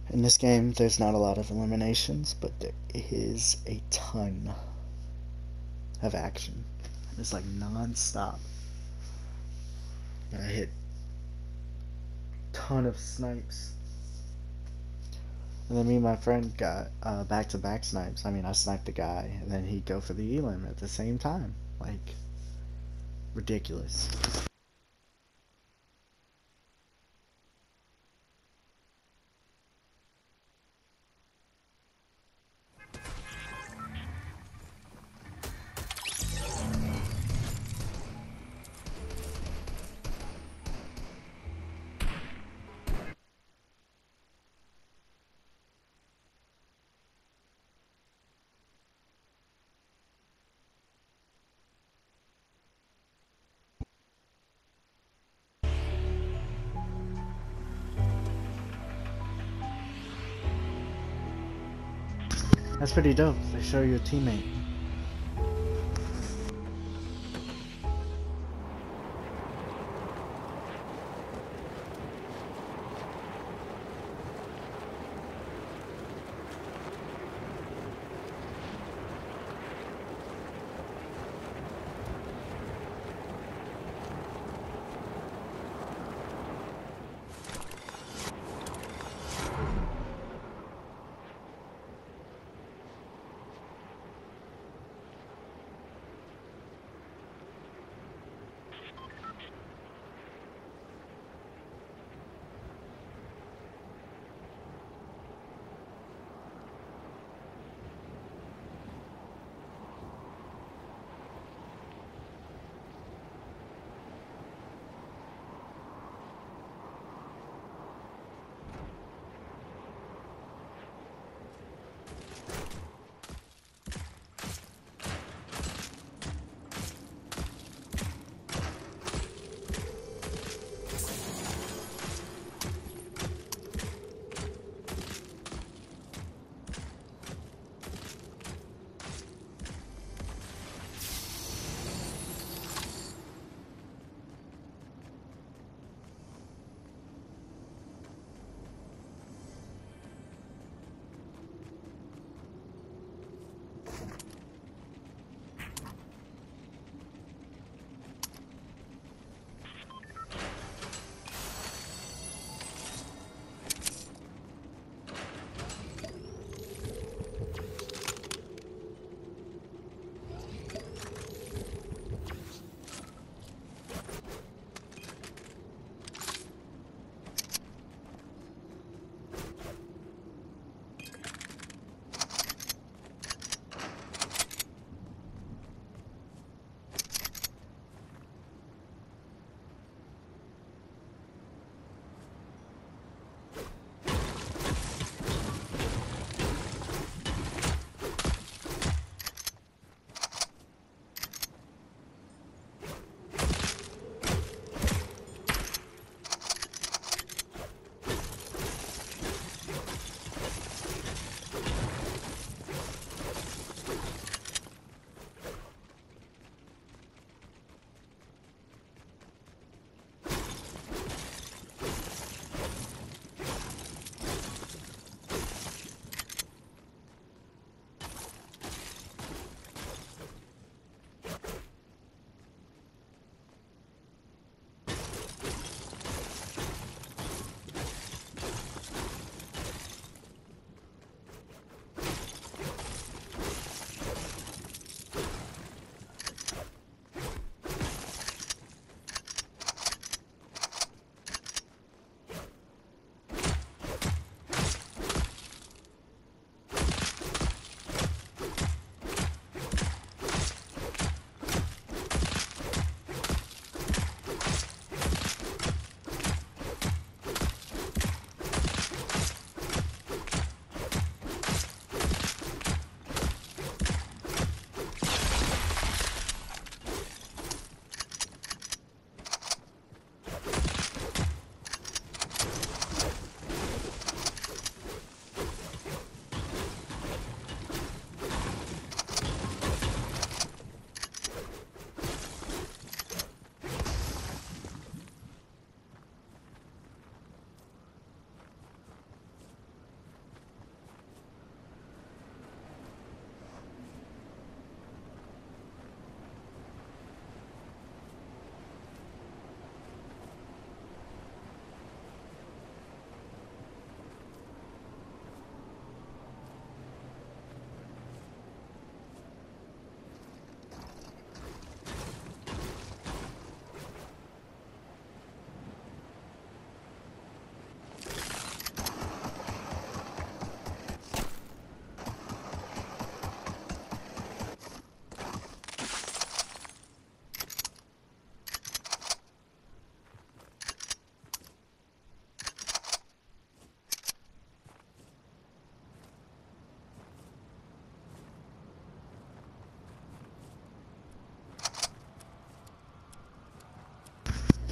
In this game, there's not a lot of eliminations, but there is a ton of action. It's like non-stop. I hit a ton of snipes. And then me and my friend got back-to-back snipes. I mean, I sniped the guy, and then he'd go for the elim at the same time. Like, ridiculous. That's pretty dope. They show you a teammate.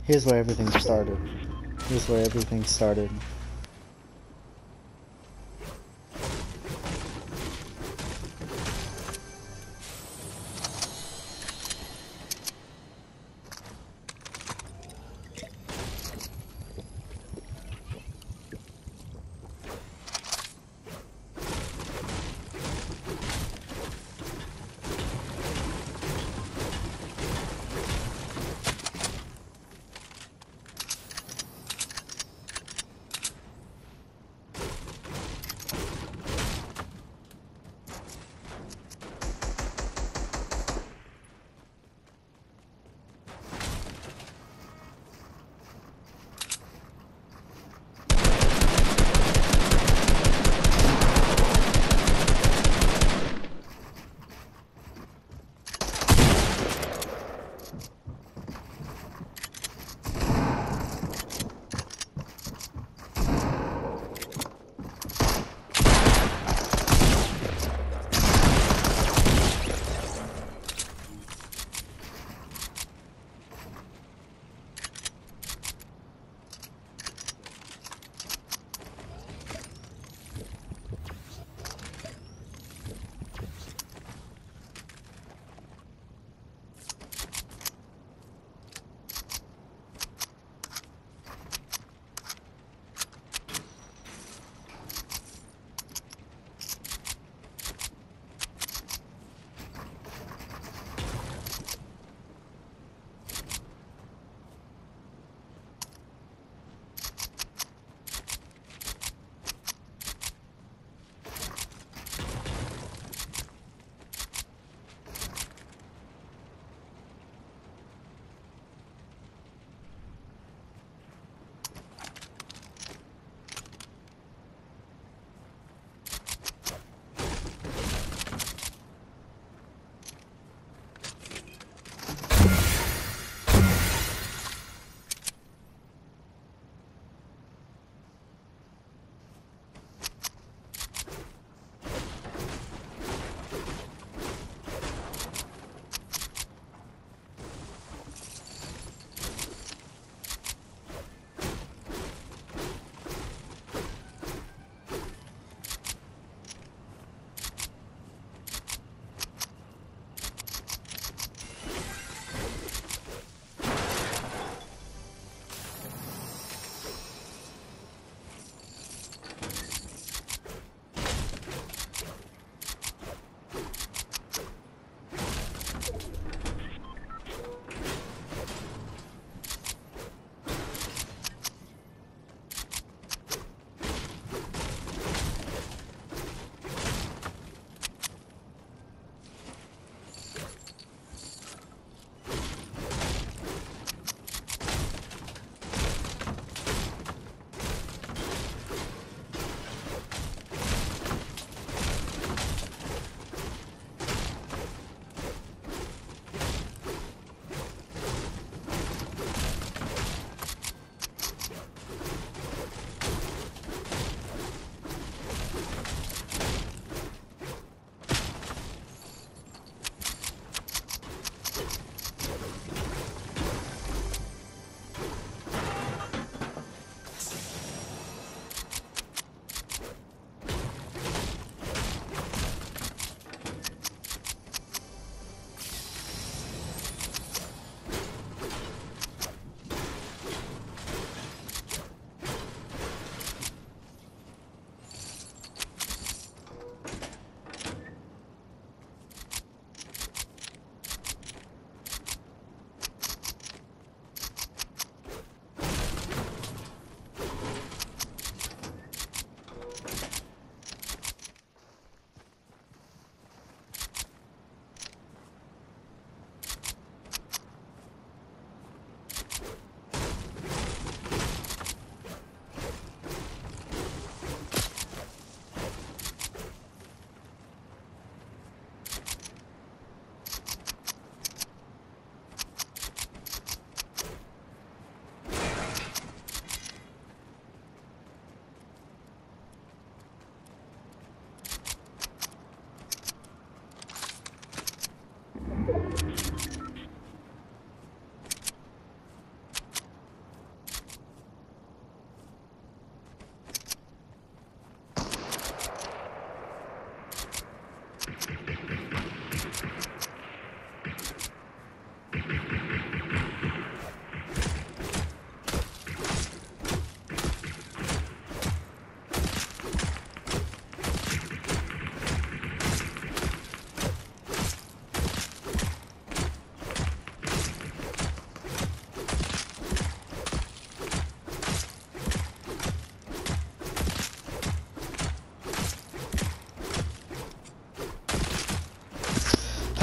Here's where everything started. Here's where everything started.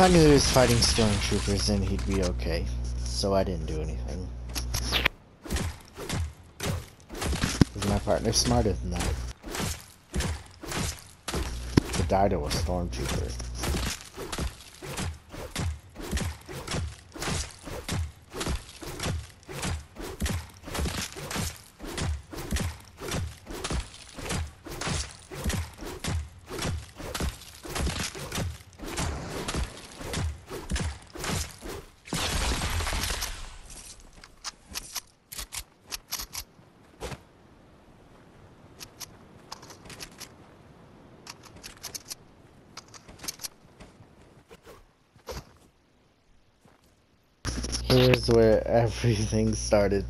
I knew he was fighting stormtroopers, then he'd be okay. So I didn't do anything. Is my partner smarter than that? The Dido was stormtrooper. Here's where everything started.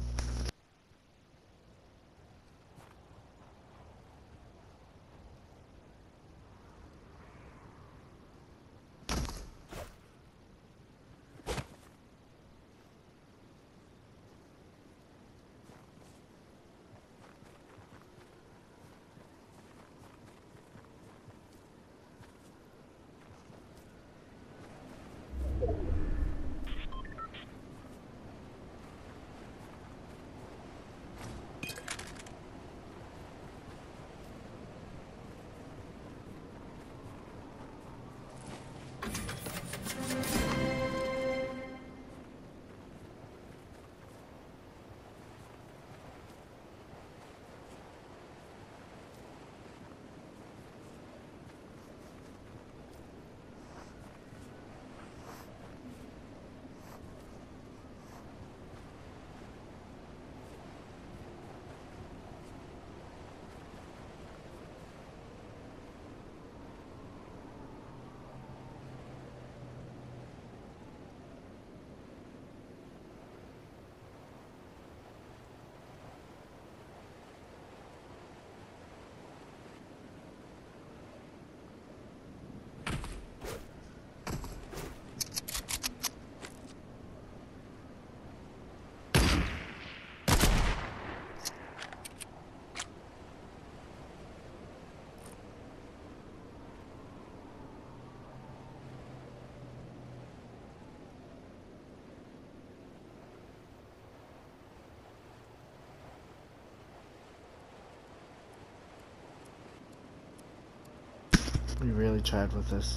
We really tried with this.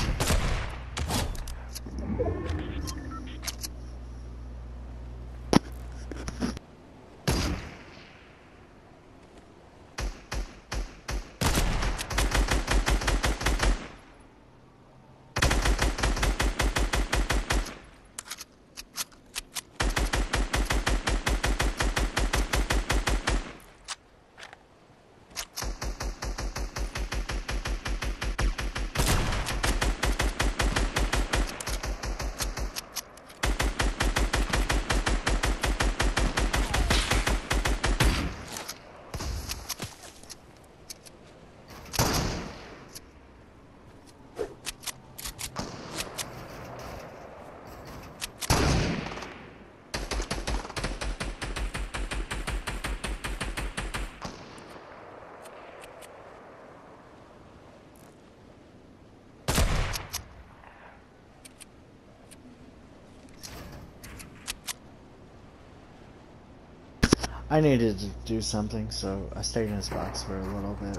I needed to do something, so I stayed in his box for a little bit.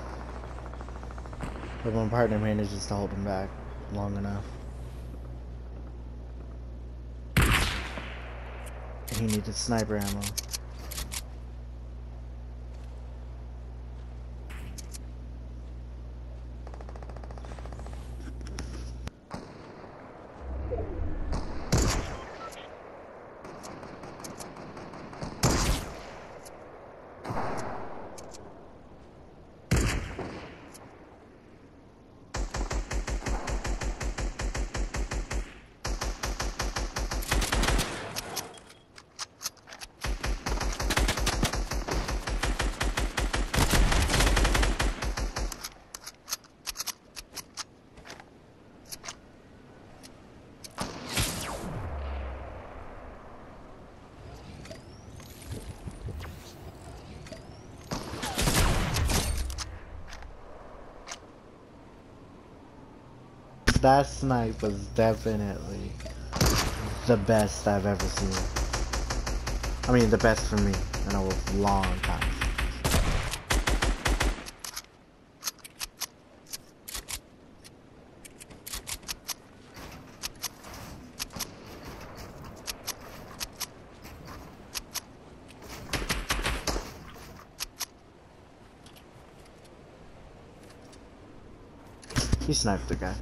But my partner manages to hold him back long enough. He needed sniper ammo. That snipe was definitely the best I've ever seen. I mean, the best for me in a long time. He sniped the guy.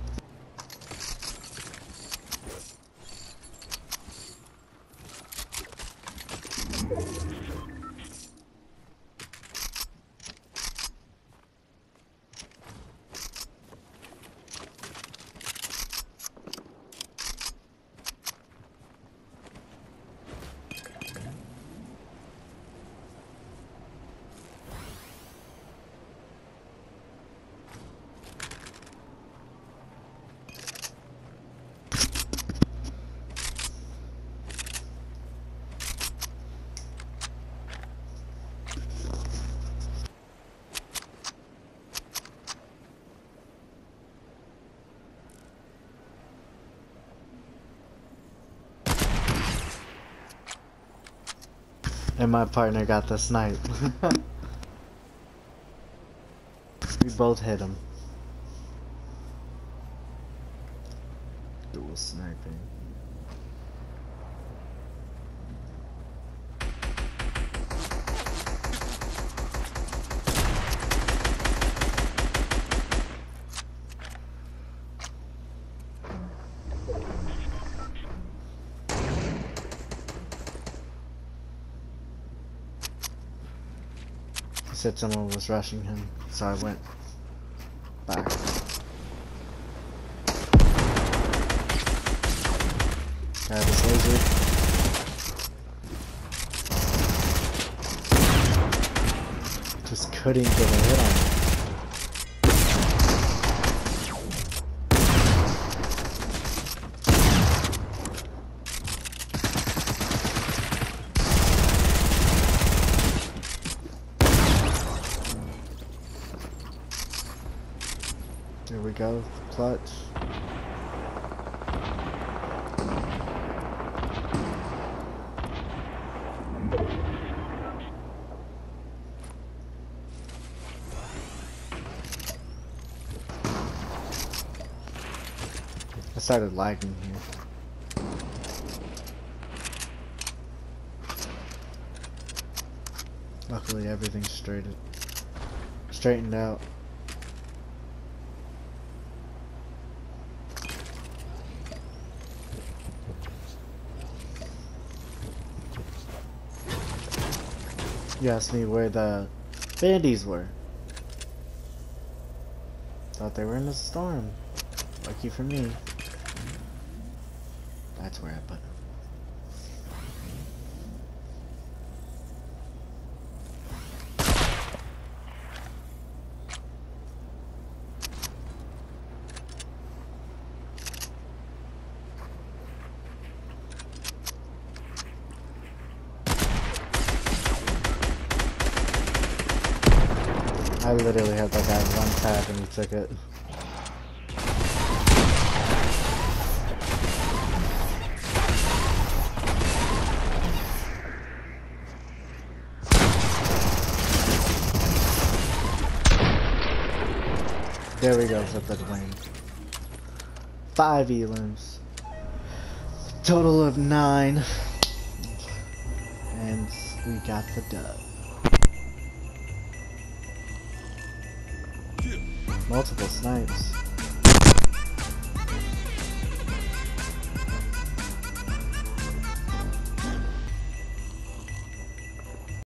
And my partner got the snipe. We both hit him. Dual sniping. He said someone was rushing him, so I went back. Got his laser. Just couldn't get a hit on him. There we go, clutch. I started lagging here. Luckily everything's straightened out. You asked me where the bandies were. Thought they were in the storm. Lucky for me. That's where I put them. I literally had that guy one tap and he took it. There we go, flip that wing. 5 elims. Total of 9. And we got the dub. Multiple snipes.